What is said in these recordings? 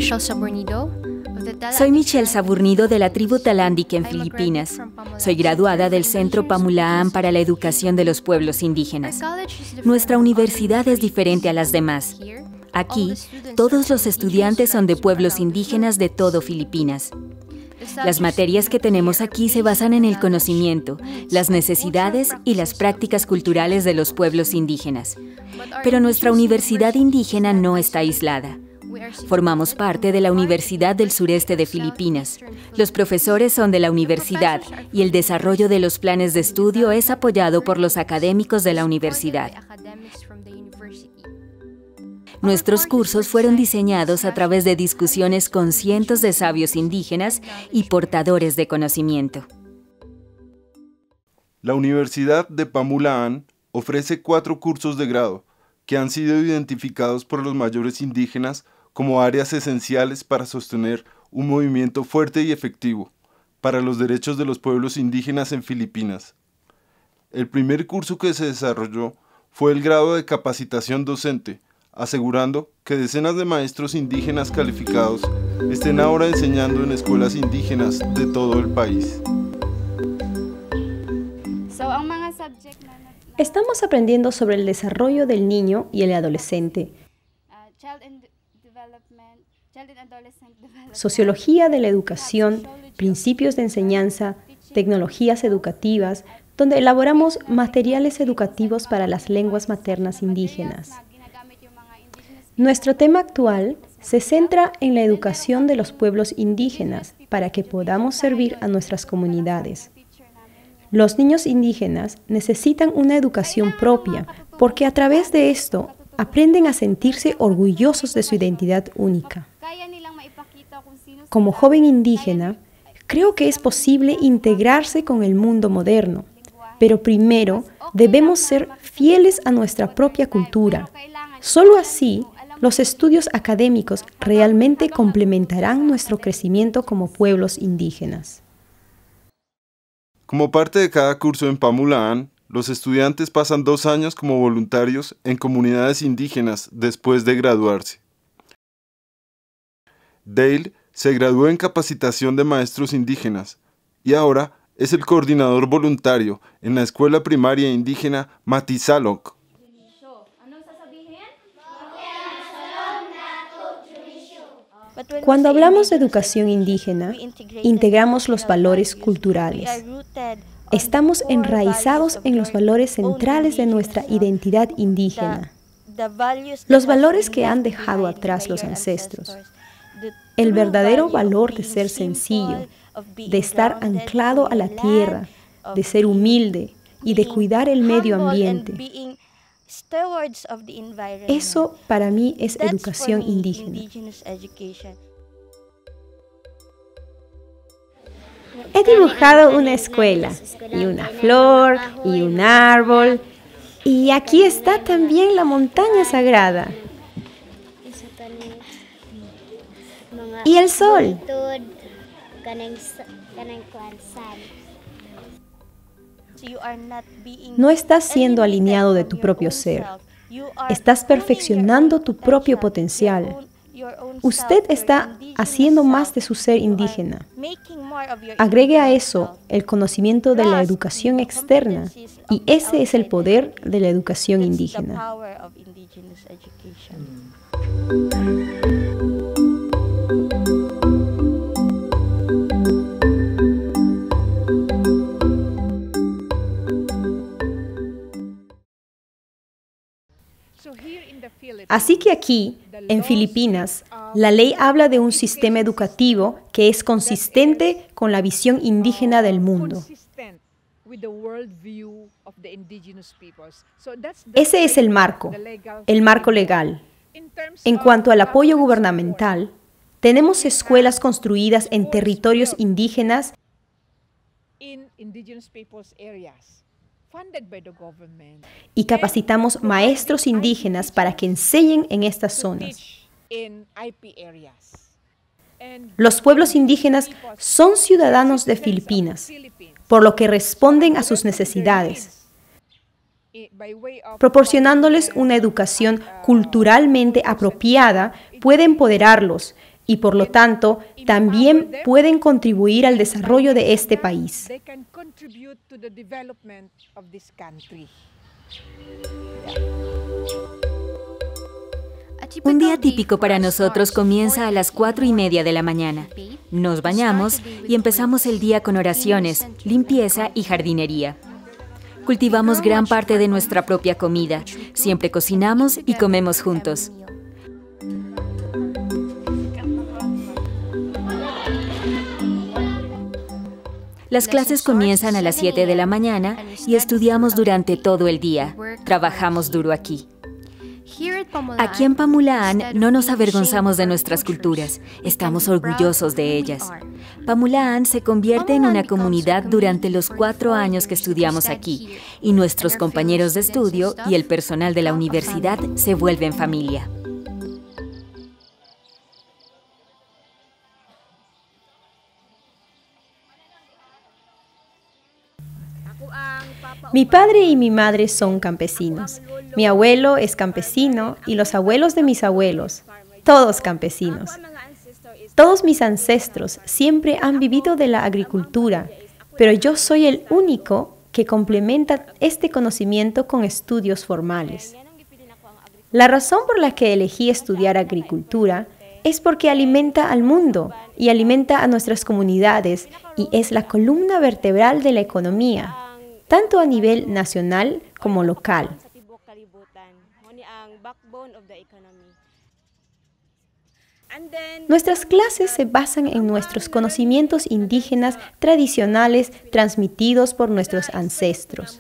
Soy Michelle Saburnido de la tribu Talandic en Filipinas. Soy graduada del Centro Pamulaan para la Educación de los Pueblos Indígenas. Nuestra universidad es diferente a las demás. Aquí, todos los estudiantes son de pueblos indígenas de todo Filipinas. Las materias que tenemos aquí se basan en el conocimiento, las necesidades y las prácticas culturales de los pueblos indígenas. Pero nuestra universidad indígena no está aislada. Formamos parte de la Universidad del Sureste de Filipinas. Los profesores son de la universidad y el desarrollo de los planes de estudio es apoyado por los académicos de la universidad. Nuestros cursos fueron diseñados a través de discusiones con cientos de sabios indígenas y portadores de conocimiento. La Universidad de Pamulaan ofrece 4 cursos de grado que han sido identificados por los mayores indígenas como áreas esenciales para sostener un movimiento fuerte y efectivo para los derechos de los pueblos indígenas en Filipinas. El primer curso que se desarrolló fue el grado de capacitación docente, asegurando que decenas de maestros indígenas calificados estén ahora enseñando en escuelas indígenas de todo el país. Estamos aprendiendo sobre el desarrollo del niño y el adolescente, sociología de la educación, principios de enseñanza, tecnologías educativas, donde elaboramos materiales educativos para las lenguas maternas indígenas. Nuestro tema actual se centra en la educación de los pueblos indígenas para que podamos servir a nuestras comunidades. Los niños indígenas necesitan una educación propia porque a través de esto aprenden a sentirse orgullosos de su identidad única. Como joven indígena, creo que es posible integrarse con el mundo moderno, pero primero debemos ser fieles a nuestra propia cultura. Solo así, los estudios académicos realmente complementarán nuestro crecimiento como pueblos indígenas. Como parte de cada curso en Pamulaan, los estudiantes pasan 2 años como voluntarios en comunidades indígenas después de graduarse. Dale se graduó en capacitación de maestros indígenas y ahora es el coordinador voluntario en la escuela primaria indígena Matizaloc. Cuando hablamos de educación indígena, integramos los valores culturales. Estamos enraizados en los valores centrales de nuestra identidad indígena, los valores que han dejado atrás los ancestros. El verdadero valor de ser sencillo, de estar anclado a la tierra, de ser humilde y de cuidar el medio ambiente. Eso para mí es educación indígena. He dibujado una escuela, y una flor, y un árbol, y aquí está también la montaña sagrada. Y el sol. No estás siendo alineado de tu propio ser. Estás perfeccionando tu propio potencial. Usted está haciendo más de su ser indígena. Agregue a eso el conocimiento de la educación externa, y ese es el poder de la educación indígena. Así que aquí, en Filipinas, la ley habla de un sistema educativo que es consistente con la visión indígena del mundo. Ese es el marco legal. En cuanto al apoyo gubernamental, tenemos escuelas construidas en territorios indígenas y capacitamos maestros indígenas para que enseñen en estas zonas. Los pueblos indígenas son ciudadanos de Filipinas, por lo que responden a sus necesidades, proporcionándoles una educación culturalmente apropiada puede empoderarlos y por lo tanto también pueden contribuir al desarrollo de este país. Un día típico para nosotros comienza a las 4:30 de la mañana. Nos bañamos y empezamos el día con oraciones, limpieza y jardinería. Cultivamos gran parte de nuestra propia comida. Siempre cocinamos y comemos juntos. Las clases comienzan a las 7 de la mañana y estudiamos durante todo el día. Trabajamos duro aquí. Aquí en Pamulaan no nos avergonzamos de nuestras culturas, estamos orgullosos de ellas. Pamulaan se convierte en una comunidad durante los 4 años que estudiamos aquí, y nuestros compañeros de estudio y el personal de la universidad se vuelven familia. Mi padre y mi madre son campesinos. Mi abuelo es campesino y los abuelos de mis abuelos, todos campesinos. Todos mis ancestros siempre han vivido de la agricultura, pero yo soy el único que complementa este conocimiento con estudios formales. La razón por la que elegí estudiar agricultura es porque alimenta al mundo y alimenta a nuestras comunidades y es la columna vertebral de la economía, tanto a nivel nacional como local. Nuestras clases se basan en nuestros conocimientos indígenas tradicionales transmitidos por nuestros ancestros.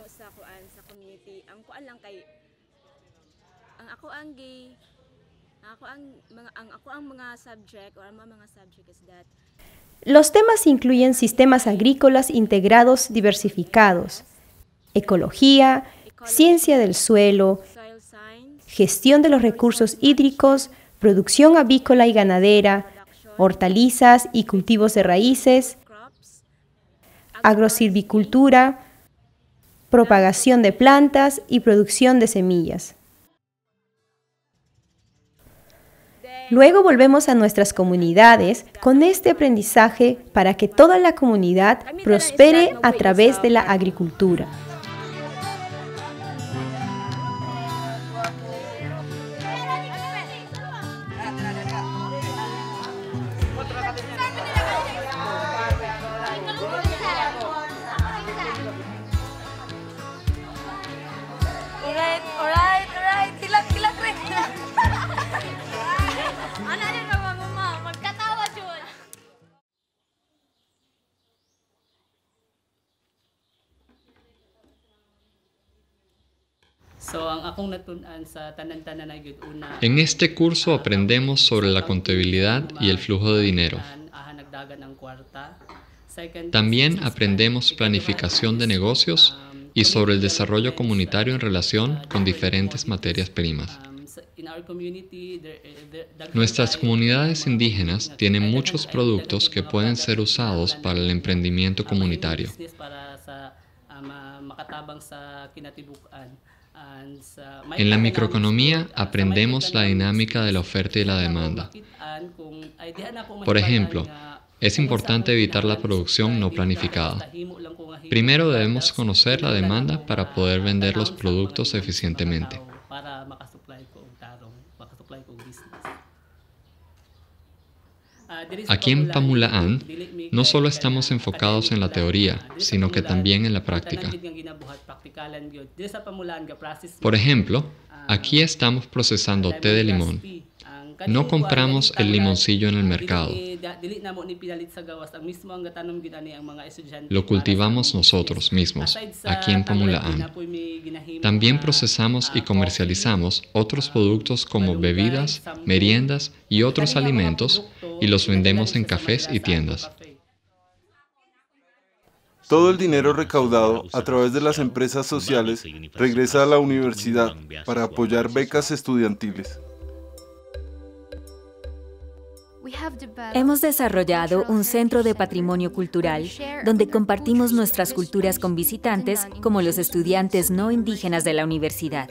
Los temas incluyen sistemas agrícolas integrados diversificados, ecología, ciencia del suelo, gestión de los recursos hídricos, producción avícola y ganadera, hortalizas y cultivos de raíces, agrosilvicultura, propagación de plantas y producción de semillas. Luego volvemos a nuestras comunidades con este aprendizaje para que toda la comunidad prospere a través de la agricultura. En este curso aprendemos sobre la contabilidad y el flujo de dinero. También aprendemos planificación de negocios y sobre el desarrollo comunitario en relación con diferentes materias primas. Nuestras comunidades indígenas tienen muchos productos que pueden ser usados para el emprendimiento comunitario. En la microeconomía aprendemos la dinámica de la oferta y la demanda. Por ejemplo, es importante evitar la producción no planificada. Primero debemos conocer la demanda para poder vender los productos eficientemente. Aquí en Pamulaan, no solo estamos enfocados en la teoría, sino que también en la práctica. Por ejemplo, aquí estamos procesando té de limón. No compramos el limoncillo en el mercado. Lo cultivamos nosotros mismos, aquí en Pamulaan. También procesamos y comercializamos otros productos como bebidas, meriendas y otros alimentos, y los vendemos en cafés y tiendas. Todo el dinero recaudado a través de las empresas sociales regresa a la universidad para apoyar becas estudiantiles. Hemos desarrollado un centro de patrimonio cultural donde compartimos nuestras culturas con visitantes como los estudiantes no indígenas de la universidad.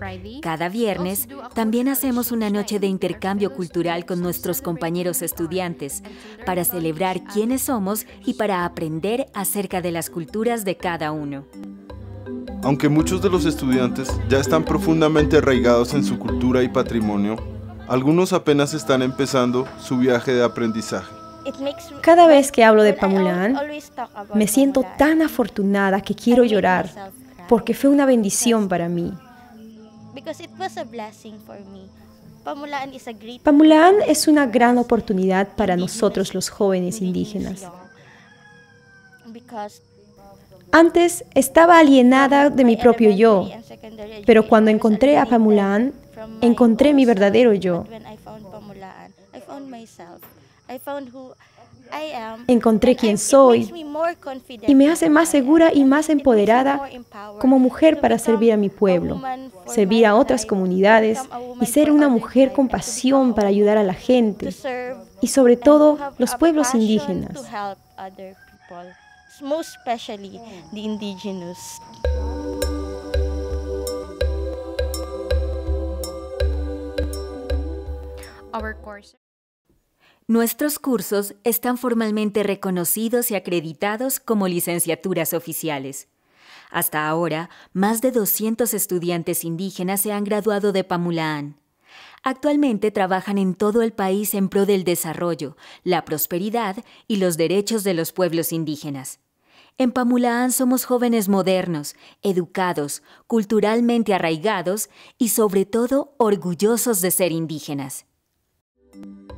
Cada viernes también hacemos una noche de intercambio cultural con nuestros compañeros estudiantes para celebrar quiénes somos y para aprender acerca de las culturas de cada uno. Aunque muchos de los estudiantes ya están profundamente arraigados en su cultura y patrimonio, algunos apenas están empezando su viaje de aprendizaje. Cada vez que hablo de Pamulaan, me siento tan afortunada que quiero llorar, porque fue una bendición para mí. Pamulaan es una gran oportunidad para nosotros los jóvenes indígenas. Antes estaba alienada de mi propio yo, pero cuando encontré a Pamulaan, encontré mi verdadero yo. Encontré quién soy y me hace más segura y más empoderada como mujer para servir a mi pueblo, servir a otras comunidades y ser una mujer con pasión para ayudar a la gente y sobre todo los pueblos indígenas. Most especially the indigenous. Nuestros cursos están formalmente reconocidos y acreditados como licenciaturas oficiales. Hasta ahora, más de 200 estudiantes indígenas se han graduado de Pamulaan. Actualmente trabajan en todo el país en pro del desarrollo, la prosperidad y los derechos de los pueblos indígenas. En Pamulaan somos jóvenes modernos, educados, culturalmente arraigados y sobre todo orgullosos de ser indígenas.